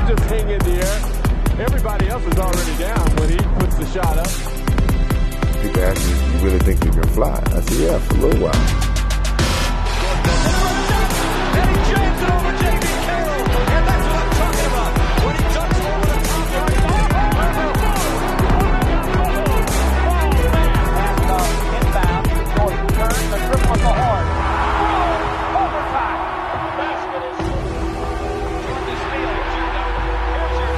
just hang in the air. Everybody else is already down when he puts the shot up. People ask me, you really think you can fly? I said, yeah, for a little while. And he jams it over J.B. Carroll. And that's what I'm talking about. When he ducks over the top right. And inbound. Jordan turns the triple at the horn. Overtime. Basket is Jordan Steele. Here's your number. Here's your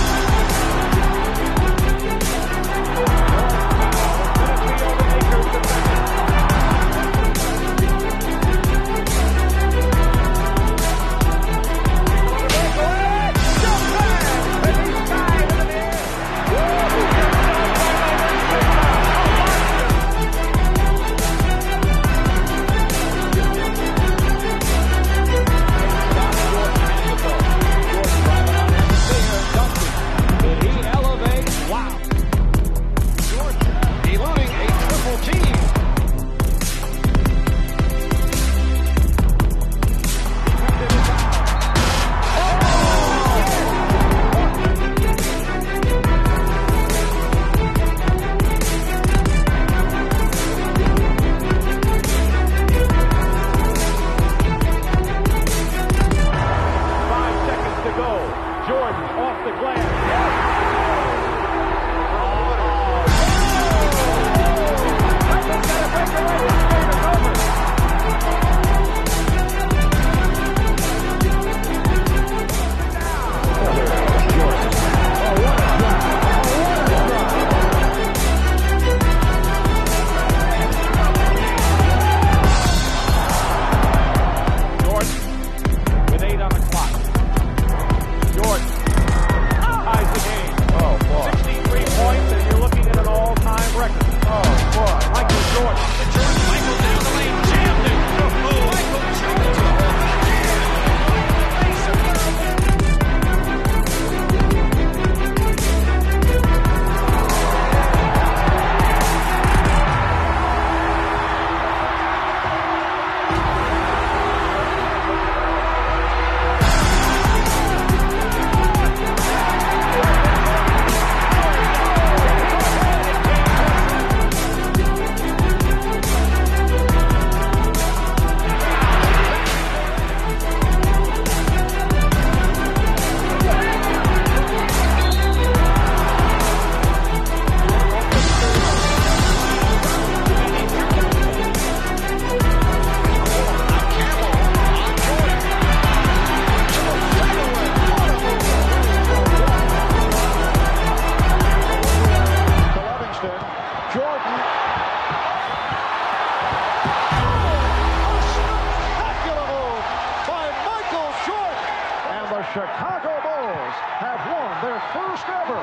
Chicago Bulls have won their first ever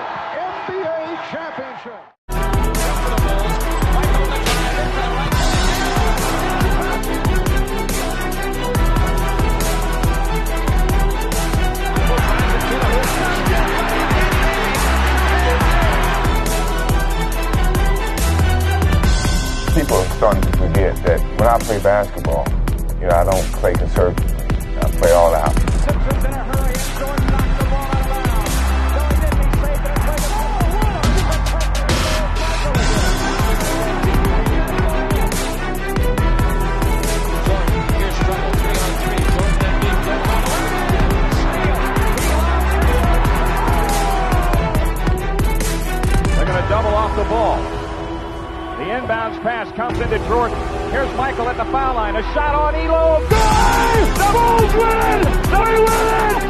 NBA championship. People are starting to forget that when I play basketball, I don't play conservatively. I play all out. Simpson's in a hurry, and Jordan knocks the ball out of bounds. Going in, he saved it, and played it. Oh, what a Jordan, here's trouble, 3-on-3. Jordan then being played by They're going to double off the ball. The inbounds pass comes into Jordan. Here's Michael at the foul line. A shot on Elo. Good! The Bulls win! They win!